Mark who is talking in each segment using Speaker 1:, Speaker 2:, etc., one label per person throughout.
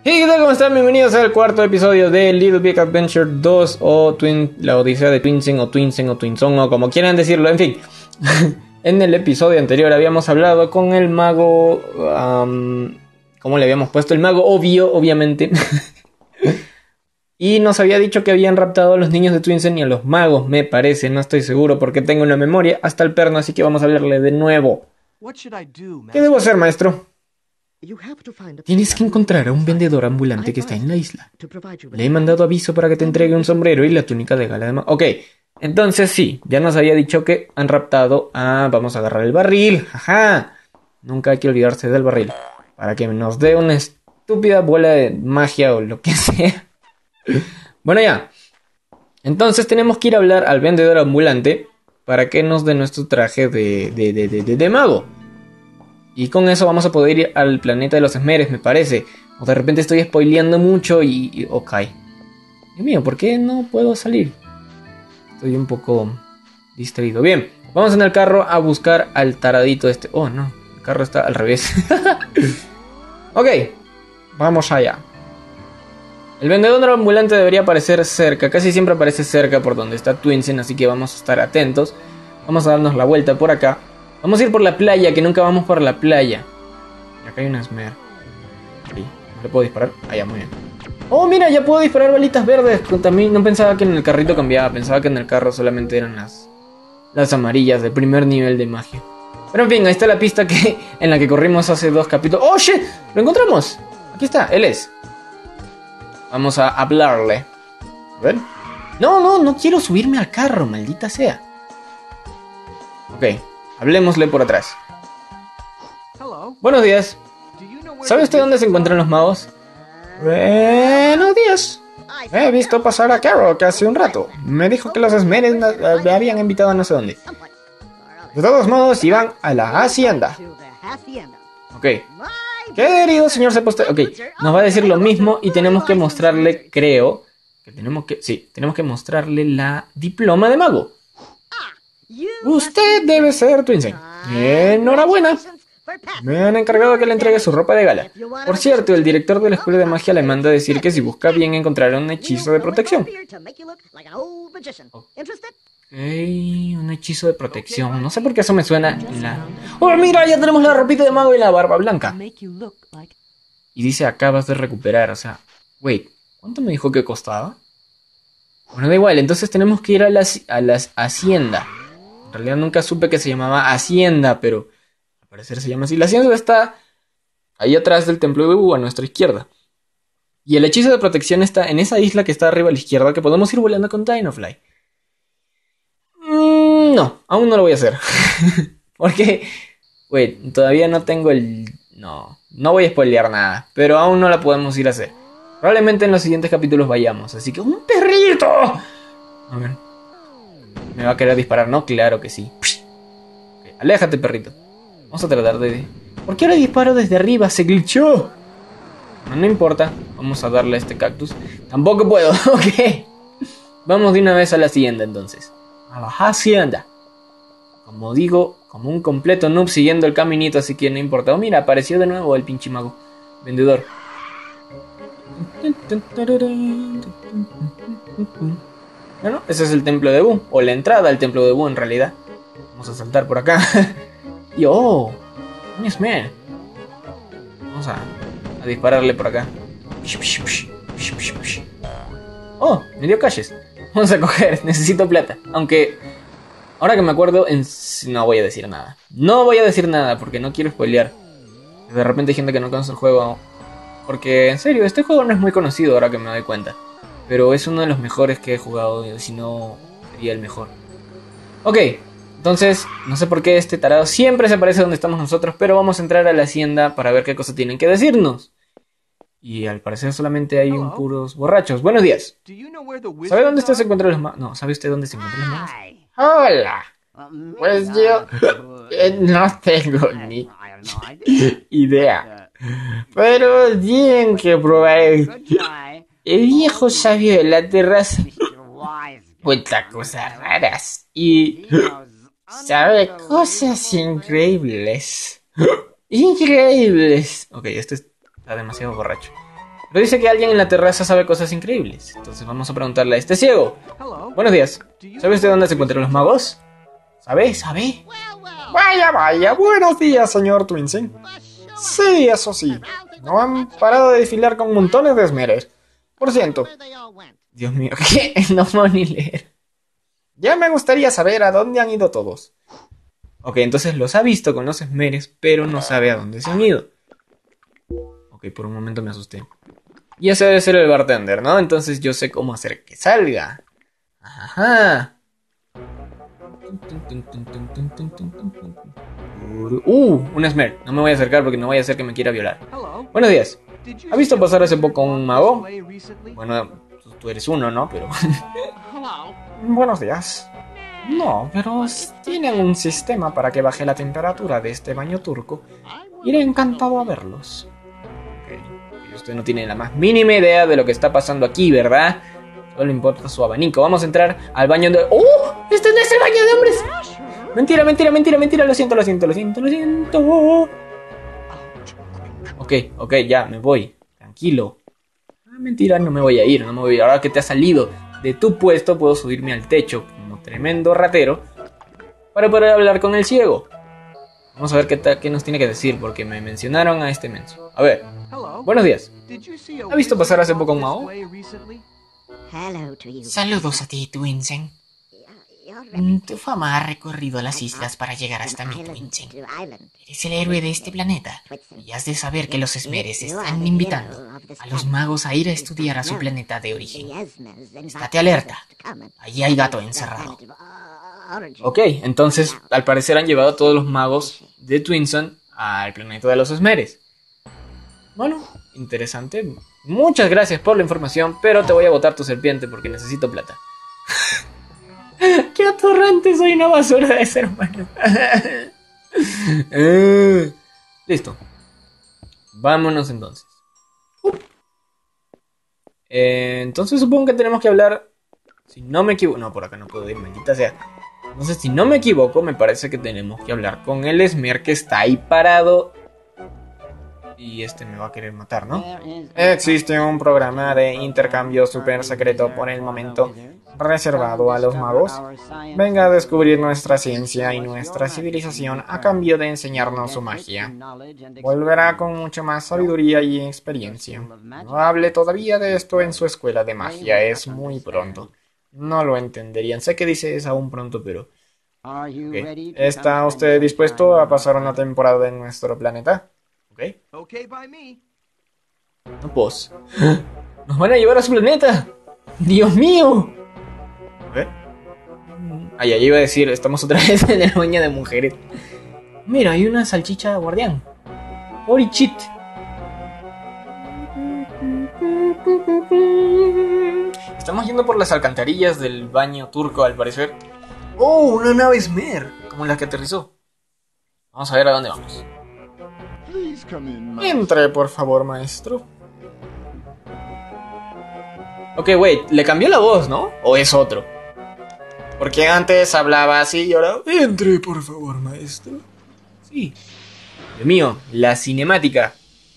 Speaker 1: Hey, ¿qué tal? ¿Cómo están? Bienvenidos al cuarto episodio de Little Big Adventure 2 o la Odisea de Twinsen o Twinsen o Twinsong o como quieran decirlo, en fin. En el episodio anterior habíamos hablado con el mago... ¿cómo le habíamos puesto? El mago obvio, obviamente. Y nos había dicho que habían raptado a los niños de Twinsen y a los magos, me parece. No estoy seguro porque tengo una memoria hasta el perno, así que vamos a hablarle de nuevo. ¿Qué debo hacer, maestro? Tienes que encontrar a un vendedor ambulante que está en la isla. Le he mandado aviso para que te entregue un sombrero y la túnica de gala de mago. Ok, entonces sí, ya nos había dicho que han raptado a... Vamos a agarrar el barril, ajá. Nunca hay que olvidarse del barril. Para que nos dé una estúpida bola de magia o lo que sea. Bueno, ya. Entonces tenemos que ir a hablar al vendedor ambulante para que nos dé nuestro traje de mago. Y con eso vamos a poder ir al planeta de los esmeres, me parece. O de repente estoy spoileando mucho y ok. Dios mío, ¿por qué no puedo salir? Estoy un poco distraído. Bien, vamos en el carro a buscar al taradito este. Oh, no, el carro está al revés. Ok, vamos allá. El vendedor ambulante debería aparecer cerca. Casi siempre aparece cerca por donde está Twinsen, así que vamos a estar atentos. Vamos a darnos la vuelta por acá. Vamos a ir por la playa, que nunca vamos por la playa. Y acá hay una esmer. ¿No le puedo disparar? Ah, ya, muy bien. Oh, mira, ya puedo disparar balitas verdes. También no pensaba que en el carrito cambiaba. Pensaba que en el carro solamente eran las amarillas del primer nivel de magia. Pero en fin, ahí está la pista en la que corrimos hace 2 capítulos. ¡Oh, shit! ¡Lo encontramos! Aquí está, él es. Vamos a hablarle. A ver. No quiero subirme al carro, maldita sea. Ok. Hablemosle por atrás. Buenos días. ¿Sabe usted dónde se encuentran los magos? Buenos días. He visto pasar a Carol hace un rato. Me dijo que los esmeres le habían invitado a no sé dónde. De todos modos, iban a la hacienda. Ok. Querido señor Seposte. Ok, nos va a decir lo mismo y tenemos que mostrarle, creo, tenemos que mostrarle la diploma de mago. Usted debe ser Twinsen. Enhorabuena. Me han encargado que le entregue su ropa de gala. Por cierto, el director de la escuela de magia le manda a decir que si busca bien encontrará un hechizo de protección. Un hechizo de protección. No sé por qué eso me suena ¡Oh, mira! Ya tenemos la ropita de mago y la barba blanca. Y dice, acabas de recuperar, o sea... Wait, ¿cuánto me dijo que costaba? Bueno, da igual, entonces tenemos que ir a la hacienda. En realidad nunca supe que se llamaba hacienda, pero al parecer se llama así. La hacienda está ahí atrás del templo de Buu, a nuestra izquierda. Y el hechizo de protección está en esa isla que está arriba a la izquierda, que podemos ir volando con Dinofly. No, aún no lo voy a hacer. Porque, todavía no tengo no voy a spoilear nada, pero aún no la podemos ir a hacer. Probablemente en los siguientes capítulos vayamos, así que... ¡Un perrito! A ver. ¿Me va a querer disparar? No, claro que sí. Okay, aléjate, perrito. Vamos a tratar de... ¿Por qué ahora disparo desde arriba? ¡Se glitchó! No importa. Vamos a darle a este cactus. Tampoco puedo, ok. Vamos de una vez a la hacienda, entonces. A la hacienda. Como digo, como un completo noob siguiendo el caminito, así que no importa. Oh, mira, apareció de nuevo el pinche mago. Vendedor. Bueno, ese es el templo de Buu, o la entrada al templo de Buu en realidad. Vamos a saltar por acá. Y oh, un esmer. Vamos a dispararle por acá. Oh, me dio calles. Vamos a coger, necesito plata. Aunque, ahora que me acuerdo, no voy a decir nada. No voy a decir nada porque no quiero spoilear. De repente hay gente que no conoce el juego. Porque, en serio, este juego no es muy conocido ahora que me doy cuenta. Pero es uno de los mejores que he jugado, si no sería el mejor. Ok, entonces, no sé por qué este tarado siempre se aparece donde estamos nosotros, pero vamos a entrar a la hacienda para ver qué cosa tienen que decirnos. Y al parecer solamente hay puros borrachos. Buenos días. ¿Sabe dónde se encuentran los magos? No, ¿sabe usted dónde se encuentran los magos? Hola. Pues yo no tengo ni idea. Pero tienen que probar el viejo sabio de la terraza. Cuenta cosas raras y sabe cosas increíbles. Increíbles. Ok, este está demasiado borracho. Pero dice que alguien en la terraza sabe cosas increíbles. Entonces vamos a preguntarle a este ciego. Buenos días. ¿Sabe usted dónde se encuentran los magos? ¿Sabe?
Speaker 2: Vaya, vaya. Buenos días, señor Twinsen. Sí, eso sí. No han parado de desfilar con montones de esmeres. Por ciento.
Speaker 1: Dios mío, ¿qué? No puedo ni leer.
Speaker 2: Ya me gustaría saber a dónde han ido todos.
Speaker 1: Ok, entonces los ha visto con los esmeres, pero no sabe a dónde se han ido. Ok, por un momento me asusté. Y ese debe ser el bartender, ¿no? Entonces yo sé cómo hacer que salga. Ajá. Un esmer. No me voy a acercar porque no vaya a ser que me quiera violar. Buenos días. ¿Ha visto pasar hace poco un mago? Bueno, tú eres uno, ¿no? Pero...
Speaker 2: Buenos días. No, pero tienen un sistema para que baje la temperatura de este baño turco. Iré encantado a verlos.
Speaker 1: Ok. Usted no tiene la más mínima idea de lo que está pasando aquí, ¿verdad? Solo importa su abanico. Vamos a entrar al baño de... ¡Oh! ¡Este no es el baño de hombres! Mentira. Lo siento. Ok, ya, me voy. Tranquilo. Mentira, no me voy a ir. Ahora que te has salido de tu puesto, puedo subirme al techo como tremendo ratero para poder hablar con el ciego. Vamos a ver qué nos tiene que decir, porque me mencionaron a este menso. A ver. Buenos días. ¿Ha visto pasar hace poco un mago?
Speaker 3: Saludos a ti, Twinsen. Tu fama ha recorrido las islas para llegar hasta mí, Twinsen. Eres el héroe de este planeta y has de saber que los esmeres están invitando a los magos a ir a estudiar a su planeta de origen. Estate alerta, allí hay gato encerrado.
Speaker 1: Ok, entonces al parecer han llevado a todos los magos de Twinsen al planeta de los esmeres. Bueno, interesante. Muchas gracias por la información, pero te voy a botar tu serpiente porque necesito plata. ¡Qué atorrante! Soy una basura de ser humano. Listo. Vámonos entonces. Entonces supongo que tenemos que hablar... Si no me equivoco... No, por acá no puedo ir, maldita sea. Entonces, si no me equivoco, me parece que tenemos que hablar con el esmer que está ahí parado. Y este me va a querer matar, ¿no?
Speaker 2: Existe un programa de intercambio súper secreto por el momento, reservado a los magos. Venga a descubrir nuestra ciencia y nuestra civilización a cambio de enseñarnos su magia. Volverá con mucha más sabiduría y experiencia. No hable todavía de esto en su escuela de magia, es muy pronto. No lo entenderían. Sé que dice es aún pronto, pero... Okay. ¿Está usted dispuesto a pasar una temporada en nuestro planeta?
Speaker 1: Ok, by me. No puedo. ¡Nos van a llevar a su planeta! ¡Dios mío! ¿Qué? Ah, ya iba a decir, estamos otra vez en el baño de mujeres. Mira, hay una salchicha guardián. ¡Orichit! Estamos yendo por las alcantarillas del baño turco, al parecer. ¡Oh, una nave Esmer! Como la que aterrizó. Vamos a ver a dónde vamos.
Speaker 2: Entre, por favor, maestro.
Speaker 1: Ok, wait, le cambió la voz, ¿no? ¿O es otro? Porque antes hablaba así y ahora... Entre, por favor, maestro. Sí. Dios mío, la cinemática.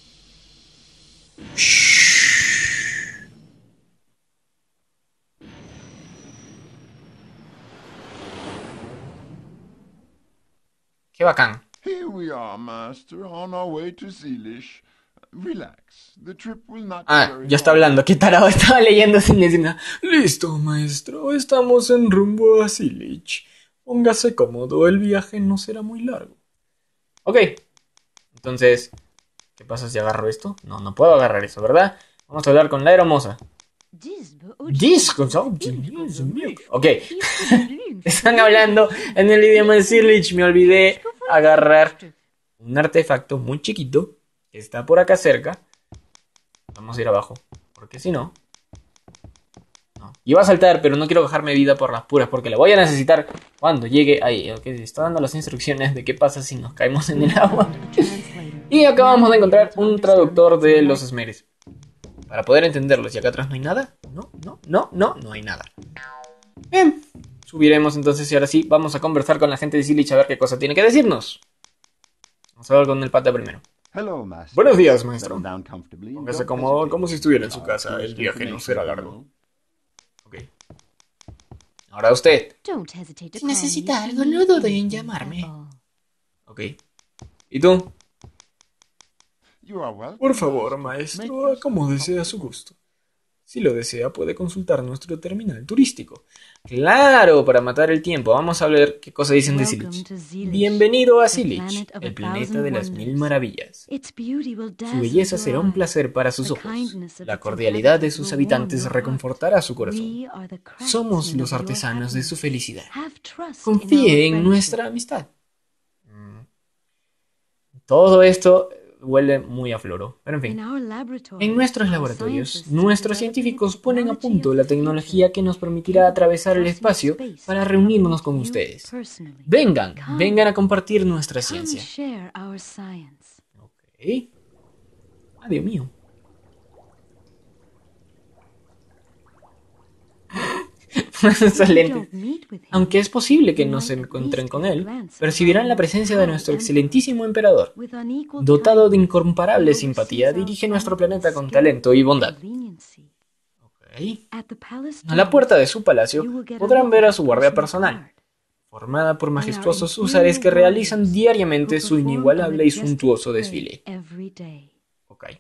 Speaker 1: Qué bacán.
Speaker 4: Here we are, master, on our way to Sealish. Relax, the trip will not be very
Speaker 1: ya está hablando. Qué tarado, estaba leyendo sin decir nada. Listo, maestro, estamos en rumbo a Sealich. Póngase cómodo, el viaje no será muy largo. Ok. Entonces, ¿qué pasa si agarro esto? No, no puedo agarrar eso, ¿verdad? Vamos a hablar con la hermosa. Ok. Están hablando en el idioma de Sealich. Me olvidé agarrar un artefacto muy chiquito que está por acá cerca. Vamos a ir abajo, porque si no... No. Iba a saltar, pero no quiero bajarme vida por las puras, porque la voy a necesitar cuando llegue ahí. Ok, está dando las instrucciones de qué pasa si nos caemos en el agua. Y acabamos de encontrar un traductor de los esmeres para poder entenderlos. ¿Y acá atrás no hay nada? No hay nada. Bien, subiremos entonces y ahora sí vamos a conversar con la gente de Sealich a ver qué cosa tiene que decirnos. Vamos a hablar con el pata primero.
Speaker 2: Buenos días, maestro. Póngase cómodo como si estuviera en su casa. El viaje no será largo. Ok. Ahora usted.
Speaker 3: Si necesita algo, no dude en llamarme.
Speaker 2: Ok. ¿Y tú? Por favor, maestro, acomódese a su gusto. Si lo desea, puede consultar nuestro terminal turístico. Claro, para matar el tiempo, vamos a ver qué cosa dicen de Zilich. Bienvenido a Zilich, el planeta de las 1000 maravillas. Su belleza será un placer para sus ojos. La cordialidad de sus habitantes reconfortará su corazón. Somos los artesanos de su felicidad. Confíe en nuestra amistad. Todo esto huele muy a floro, pero en fin. En nuestros laboratorios, nuestros científicos ponen a punto la tecnología que nos permitirá atravesar el espacio para reunirnos con ustedes. Vengan a compartir nuestra ciencia. Ok. Ah, Dios mío. Excelente. Aunque es posible que no se encuentren con él, percibirán la presencia de nuestro excelentísimo emperador. Dotado de incomparable simpatía, dirige nuestro planeta con talento y bondad. Okay. A la puerta de su palacio podrán ver a su guardia personal, formada por majestuosos húsares que realizan diariamente su inigualable y suntuoso desfile. Okay.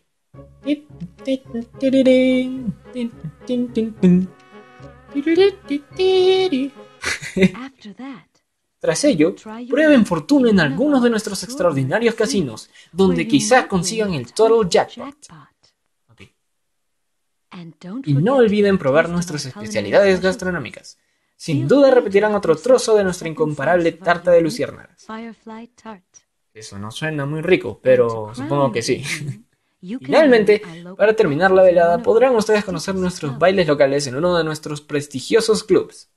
Speaker 2: Tras ello, prueben fortuna en algunos de nuestros extraordinarios casinos, donde quizá consigan el Total Jackpot. Okay. Y no olviden probar nuestras especialidades gastronómicas. Sin duda repetirán otro trozo de nuestra incomparable tarta de luciérnagas. Eso no suena muy rico, pero supongo que sí. Finalmente, para terminar la velada, podrán ustedes conocer nuestros bailes locales en uno de nuestros prestigiosos clubs.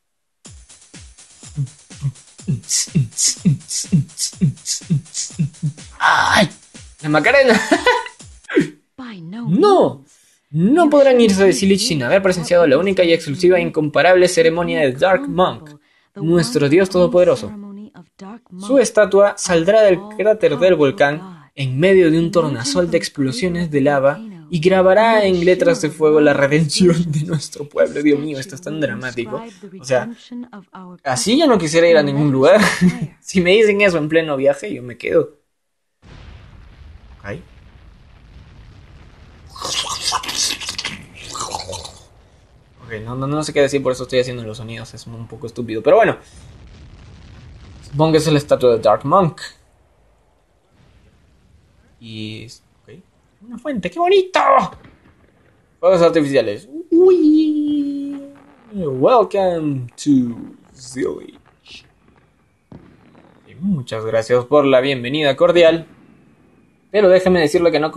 Speaker 2: ¡Ay! ¡La Macarena! ¡No! No podrán irse de Zilich sin haber presenciado la única y exclusiva e incomparable ceremonia de Dark Monk, nuestro dios todopoderoso. Su estatua saldrá del cráter del volcán en medio de un tornasol de explosiones de lava y grabará en letras de fuego la redención de nuestro pueblo. Dios mío, esto es tan dramático. O sea, así yo no quisiera ir a ningún lugar. Si me dicen eso en pleno viaje, yo me quedo. Okay. Ok, no sé qué decir, por eso estoy haciendo los sonidos. Es un poco estúpido, pero bueno. Supongo que es la estatua de Dark Monk. Y... Okay. Una fuente, ¡qué bonito! Fuegos artificiales. Uy. Welcome to Zilich. Muchas gracias por la bienvenida cordial. Pero déjeme decirle que no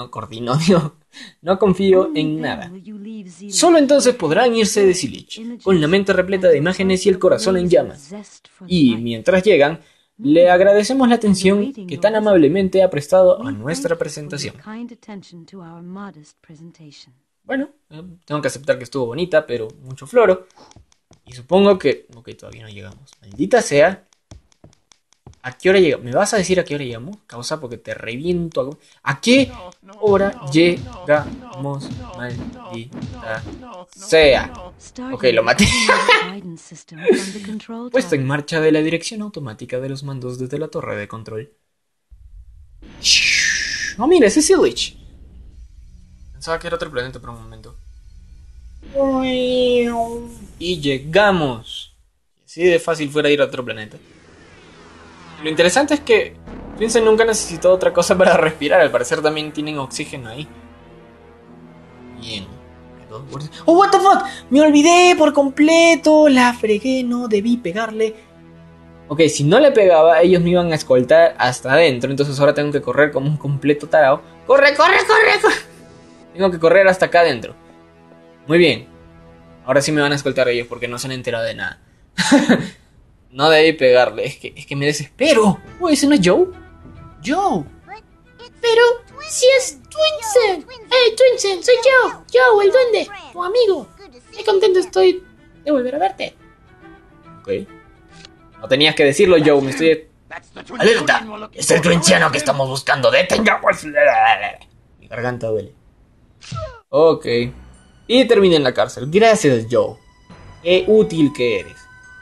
Speaker 2: confío en nada. Solo entonces podrán irse de Zilich, con la mente repleta de imágenes y el corazón en llamas. Y mientras llegan, le agradecemos la atención que tan amablemente ha prestado a nuestra presentación. Bueno, tengo que aceptar que estuvo bonita, pero mucho floro. Y supongo que... Ok, todavía no llegamos. Maldita sea. ¿A qué hora llegamos? ¿Me vas a decir a qué hora llegamos? Causa, porque te reviento. ¿A qué hora llegamos? Maldita sea. Ok, lo maté. Puesta en marcha de la dirección automática de los mandos desde la torre de control. Oh, mira, ese es Zilich. Pensaba que era otro planeta por un momento. Y llegamos. Así de fácil fuera ir a otro planeta. Lo interesante es que Vincent nunca necesitó otra cosa para respirar. Al parecer también tienen oxígeno ahí. Bien. ¡Oh, what the fuck! ¡Me olvidé por completo! La fregué, no debí pegarle. Ok, si no le pegaba, ellos me iban a escoltar hasta adentro. Entonces ahora tengo que correr como un completo tarao. ¡Corre, corre, corre, corre! Tengo que correr hasta acá adentro. Muy bien. Ahora sí me van a escoltar ellos porque no se han enterado de nada. No debí pegarle, es que me desespero. Oh, ¿ese no es Joe? Joe.
Speaker 5: Pero si es Twinsen. ¡Hey, Twinsen! Soy yo. Joe, el duende, tu amigo. Qué contento estoy de volver a verte.
Speaker 2: Ok. No tenías que decirlo, Joe, me estoy
Speaker 3: ¡Alerta! ¡Es el twinciano que estamos buscando! ¡Detengamos!
Speaker 1: Mi garganta duele. Ok. Y terminé en la cárcel. Gracias, Joe. Qué útil que eres.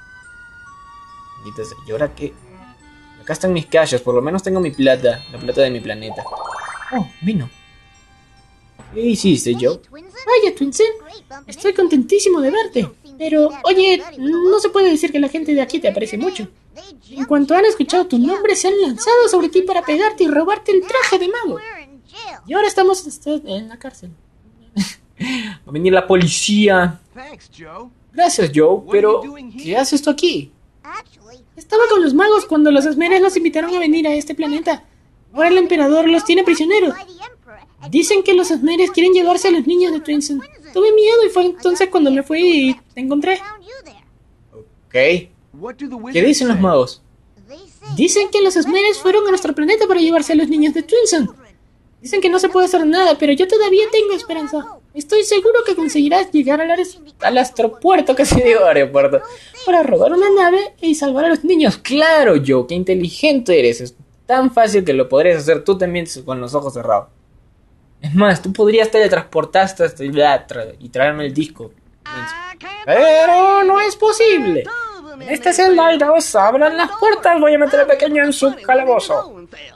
Speaker 1: ¿Y ahora qué? Acá están mis cajas. Por lo menos tengo mi plata. La plata de mi planeta. Oh, vino. ¿Qué hiciste, Joe?
Speaker 5: Vaya, Twinsen, estoy contentísimo de verte. Pero, oye, no se puede decir que la gente de aquí te aprecie mucho. En cuanto han escuchado tu nombre, se han lanzado sobre ti para pegarte y robarte el traje de mago. Y ahora estamos en la cárcel.
Speaker 1: Va a venir la policía. Gracias, Joe, pero ¿qué haces tú aquí?
Speaker 5: Estaba con los magos cuando los esmeres los invitaron a venir a este planeta. Ahora el emperador los tiene prisioneros. Dicen que los esmeres quieren llevarse a los niños de Twinsen. Tuve miedo y fue entonces cuando me fui y te encontré.
Speaker 1: Ok. ¿Qué dicen los magos?
Speaker 5: Dicen que los esmeres fueron a nuestro planeta para llevarse a los niños de Twinsen. Dicen que no se puede hacer nada, pero yo todavía tengo esperanza. Estoy seguro que conseguirás llegar al astropuerto, casi digo aeropuerto, para robar una nave y salvar a los niños.
Speaker 1: Claro, Joe, qué inteligente eres. Es tan fácil que lo podrías hacer tú también con los ojos cerrados. Es más, tú podrías teletransportarte hasta y traerme el disco.
Speaker 5: Pero no es posible. En esta celda hay dos, abran las puertas, voy a meter al pequeño en su calabozo.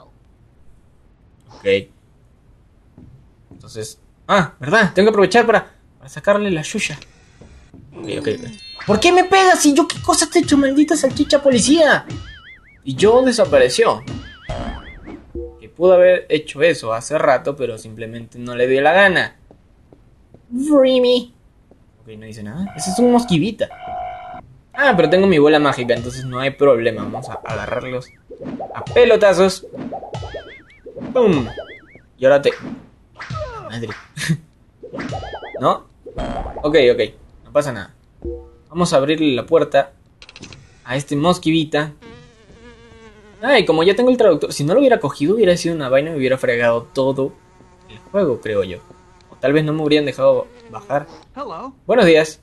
Speaker 1: Ok. Entonces... Ah, ¿verdad? Tengo que aprovechar para sacarle la yuya. Ok. ¿Por qué me pegas? ¿Y yo qué cosa te he hecho, maldita salchicha policía? Y Joe desapareció. Que pudo haber hecho eso hace rato, pero simplemente no le dio la gana. Dreamy. Ok, no dice nada. Ese es un mosquivita. Ah, pero tengo mi bola mágica, entonces no hay problema. Vamos a agarrarlos a pelotazos. ¡Pum! Y ahora te... Madre. ¿No? Ok. No pasa nada. Vamos a abrirle la puerta a este mosquivita. Ay, como ya tengo el traductor. Si no lo hubiera cogido, hubiera sido una vaina y me hubiera fregado todo el juego, creo yo. O tal vez no me habrían dejado bajar. Buenos días.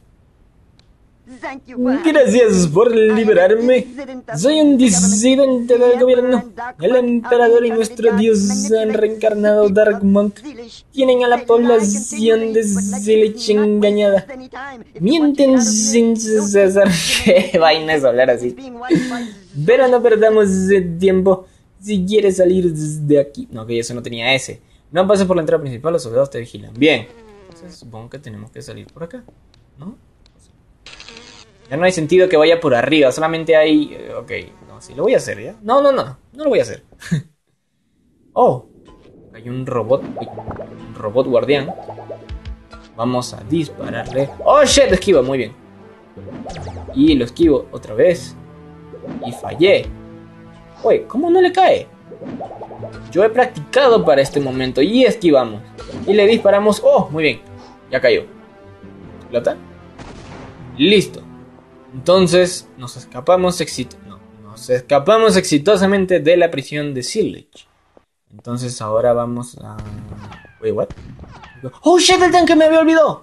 Speaker 1: Gracias por liberarme. Soy un disidente del gobierno. El emperador y nuestro dios han reencarnado Darkmonk. Tienen a la población de Zilich engañada. Mienten sin cesar. Qué vaina es hablar así. Pero no perdamos tiempo. Si quieres salir de aquí... No, que eso no tenía ese. No pases por la entrada principal, los soldados te vigilan. Bien. Entonces supongo que tenemos que salir por acá, ¿no? Ya no hay sentido que vaya por arriba, solamente hay... ok, no, sí, lo voy a hacer, ¿ya? No lo voy a hacer. Oh, hay un robot guardián. Vamos a dispararle. Oh, shit, esquiva, muy bien. Y lo esquivo otra vez. Y fallé. Oye, ¿cómo no le cae? Yo he practicado para este momento y esquivamos. Y le disparamos. Oh, muy bien, ya cayó. ¿Explota? Listo. Entonces nos escapamos exitosamente de la prisión de Zilich. Entonces ahora vamos a... Wait, what? ¡Oh, shit! ¡El tanque me había olvidado!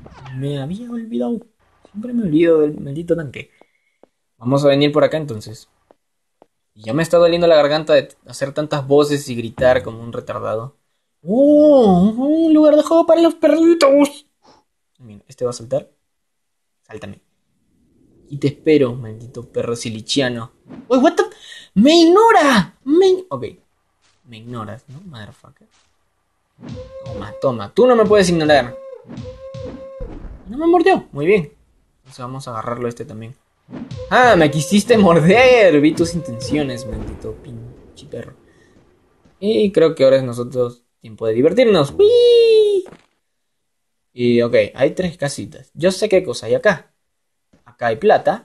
Speaker 1: Siempre me olvido del maldito tanque. Vamos a venir por acá entonces. Y ya me está doliendo la garganta de hacer tantas voces y gritar como un retardado. ¡Oh! Un lugar de juego para los perritos. Mira, ¿este va a saltar? Sáltame. Y te espero, maldito perro silichiano. ¡Uy, what the... ¡Me ignora! Ok. Me ignoras, ¿no, motherfucker? Toma. Tú no me puedes ignorar. No me mordió. Muy bien. Entonces vamos a agarrarlo este también. ¡Ah, me quisiste morder! Vi tus intenciones, maldito pinche perro. Y creo que ahora es nosotros tiempo de divertirnos. ¡Wii! Y ok, hay 3 casitas. Yo sé qué cosa hay acá. Acá hay plata.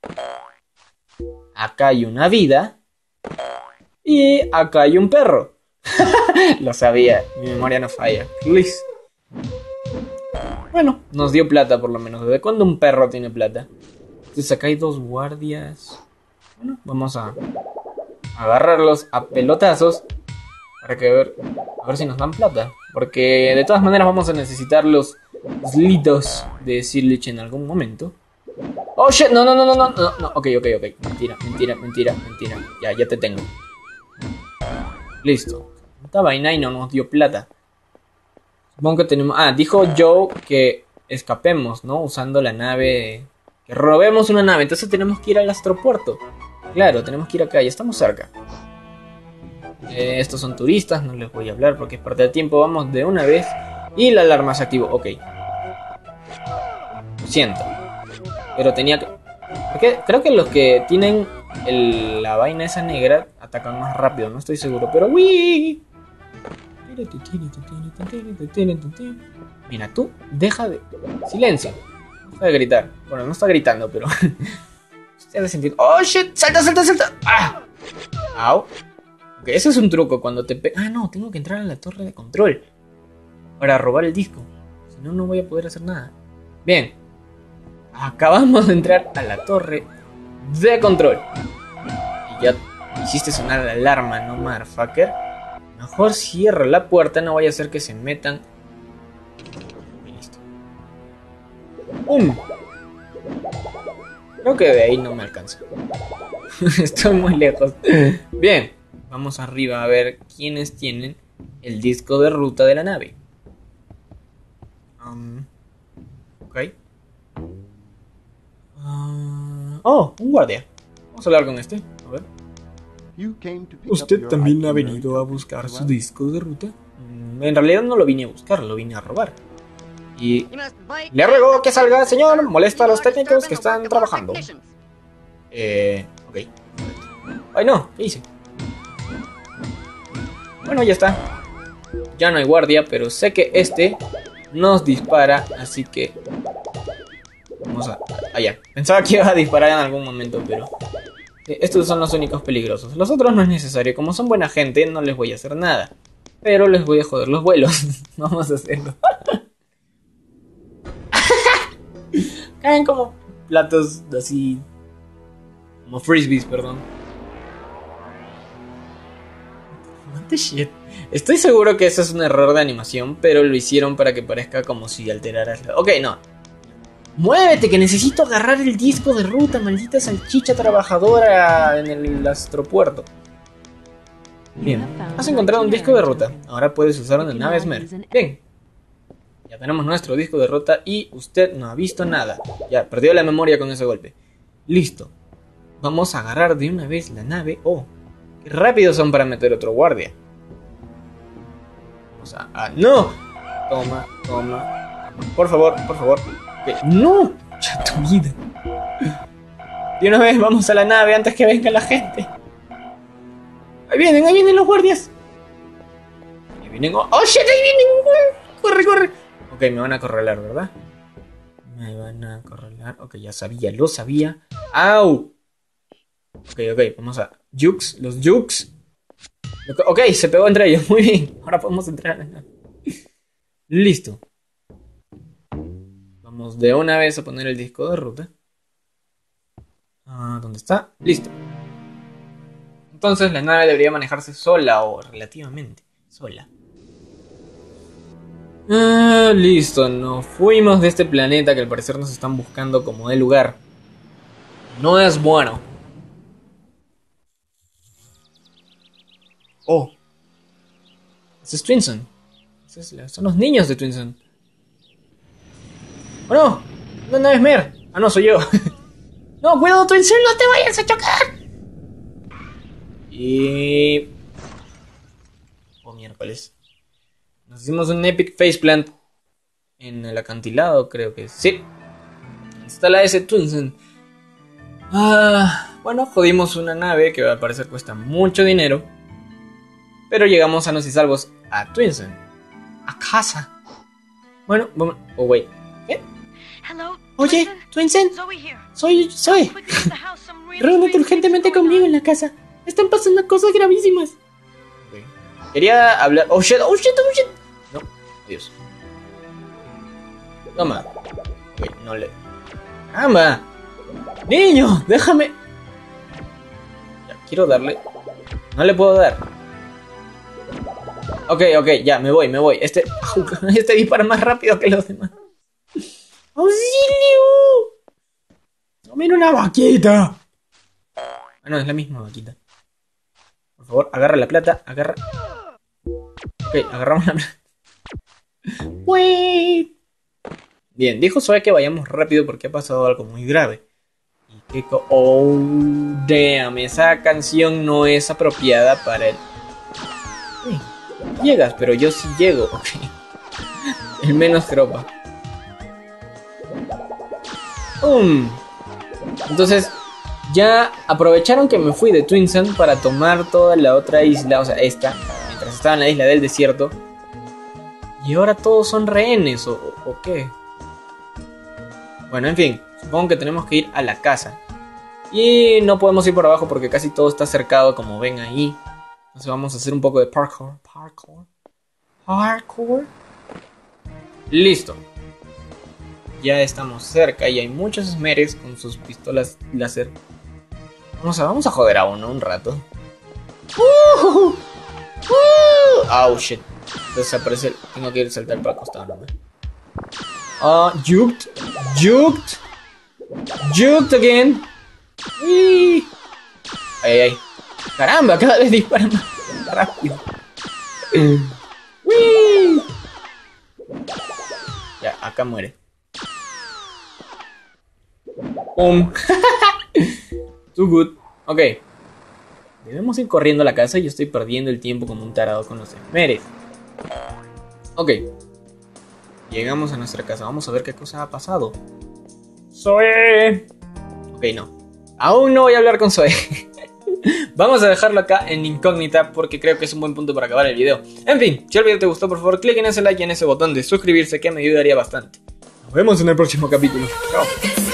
Speaker 1: Acá hay una vida. Y acá hay un perro. Lo sabía, mi memoria no falla. Please. Bueno, nos dio plata por lo menos. ¿Desde cuándo un perro tiene plata? Entonces acá hay 2 guardias. Bueno, vamos a agarrarlos a pelotazos. Para que a ver si nos dan plata. Porque de todas maneras vamos a necesitar los litos de Zilich en algún momento. Oh shit, no. Ok. Mentira. Ya te tengo. Listo. Esta vaina y no nos dio plata. Supongo que tenemos... dijo Joe que escapemos, ¿no? Usando la nave... Que robemos una nave. Entonces tenemos que ir al astropuerto. Claro, tenemos que ir acá. Ya estamos cerca. Estos son turistas. No les voy a hablar porque es parte del tiempo. Vamos de una vez. Y la alarma se activó. Ok. Lo siento. Pero tenía que... Porque creo que los que tienen la vaina esa negra atacan más rápido. No estoy seguro. Pero... ¡Wii! Mira, tú deja de... Silencio. Deja de gritar. Bueno, no está gritando, pero... Usted ha de sentir... ¡Oh, shit! ¡Salta! ¡Ah! ¡Au! Ok, ese es un truco. Cuando te... no, tengo que entrar a la torre de control para robar el disco. Si no, no voy a poder hacer nada. Bien. Acabamos de entrar a la torre de control. Y ya hiciste sonar la alarma, ¿no, motherfucker? Mejor cierra la puerta, no vaya a ser que se metan. Y listo. Creo que de ahí no me alcanza. Estoy muy lejos. Bien, vamos arriba a ver quiénes tienen el disco de ruta de la nave. Ok. Un guardia. Vamos a hablar con este. A ver. ¿Usted también ha venido a buscar su disco de ruta? En realidad no lo vine a buscar, lo vine a robar. Y le ruego que salga, señor. Molesta a los técnicos que están trabajando. Ok. Ay, no, ¿qué hice? Bueno, ya está. Ya no hay guardia, pero sé que este nos dispara, así que... Vamos a... Allá. Pensaba que iba a disparar en algún momento, pero... Estos son los únicos peligrosos. Los otros no es necesario. Como son buena gente, no les voy a hacer nada. Pero les voy a joder los vuelos. Vamos a hacerlo. Caen como platos así... Como frisbees, perdón. What the shit. Estoy seguro que eso es un error de animación, pero lo hicieron para que parezca como si alteraras la... Ok, no. ¡Muévete, que necesito agarrar el disco de ruta, maldita salchicha trabajadora en el astropuerto! Bien, has encontrado un disco de ruta. Ahora puedes usar una nave Smer. Bien. Ya tenemos nuestro disco de ruta y usted no ha visto nada. Ya, perdió la memoria con ese golpe. Listo. Vamos a agarrar de una vez la nave. ¡Oh! ¡Qué rápidos son para meter otro guardia! Vamos a... ¡No! Toma. Por favor. ¡No! ¡Ya tu vida! De una vez vamos a la nave antes que venga la gente. Ahí vienen los guardias. Ahí vienen... ¡Oh, shit! Ahí vienen. Corre. Ok, me van a acorralar, ¿verdad? Me van a acorralar. Ok, ya sabía, lo sabía. ¡Au! Ok, vamos a... Los Jukes. Ok, se pegó entre ellos. Muy bien. Ahora podemos entrar. Listo. Vamos de una vez a poner el disco de ruta. ¿Dónde está? Listo. Entonces la nave debería manejarse sola o relativamente sola. Listo. Nos fuimos de este planeta que al parecer nos están buscando como de lugar. No es bueno. Oh. Ese es Twinsen. Son los niños de Twinsen. ¡Oh, no! ¡No, no es Mer! ¡Ah, no, soy yo! ¡No, cuidado, Twinsen! ¡No te vayas a chocar! Y... Oh, miércoles. Nos hicimos un epic faceplant en el acantilado, creo que sí. Está la S Twinsen. Bueno, jodimos una nave que al parecer cuesta mucho dinero. Pero llegamos sanos y salvos a Twinsen. A casa. Bueno, vamos... Oh, wait. ¿Qué? Oye, Twinsen. Soy Zoe. Reúnete urgentemente conmigo en la casa. Están pasando cosas gravísimas. Okay. Quería hablar... Oh, shit. No, adiós. Toma. Ok, no le... ¡Caramba! ¡Niño! ¡Déjame! Ya, quiero darle... No le puedo dar. Ok, ya, me voy. Este dispara más rápido que los demás. ¡Auxilio! ¡Mira una vaquita! Ah, no, es la misma vaquita. Por favor, agarra la plata, agarra... Ok, agarramos la plata. ¡Wait! Bien, dijo Zoe que vayamos rápido porque ha pasado algo muy grave. Y que... Oh, damn, esa canción no es apropiada para él. Sí, llegas, pero yo sí llego, ok. El menos tropa. Entonces, ya aprovecharon que me fui de Twinsen para tomar toda la otra isla, o sea, esta, mientras estaba en la isla del desierto. Y ahora todos son rehenes, ¿o qué? Bueno, en fin, supongo que tenemos que ir a la casa. Y no podemos ir por abajo porque casi todo está cercado, como ven ahí. Entonces vamos a hacer un poco de parkour. Parkour. Listo. Ya estamos cerca y hay muchos esmeres con sus pistolas láser. Vamos a joder a uno un rato. Oh shit. Desaparece. Tengo que ir a saltar para el costado, ¿no? Juked again. Ay. Caramba, cada vez disparan más rápido. Ya, acá muere. Too good. Ok. Debemos ir corriendo a la casa y yo estoy perdiendo el tiempo como un tarado con los esmeres. Ok. Llegamos a nuestra casa. Vamos a ver qué cosa ha pasado. Zoe. Ok, no. Aún no voy a hablar con Zoe. Vamos a dejarlo acá en incógnita porque creo que es un buen punto para acabar el video. En fin, si el video te gustó, por favor, clic en ese like y en ese botón de suscribirse que me ayudaría bastante. Nos vemos en el próximo capítulo. Chao.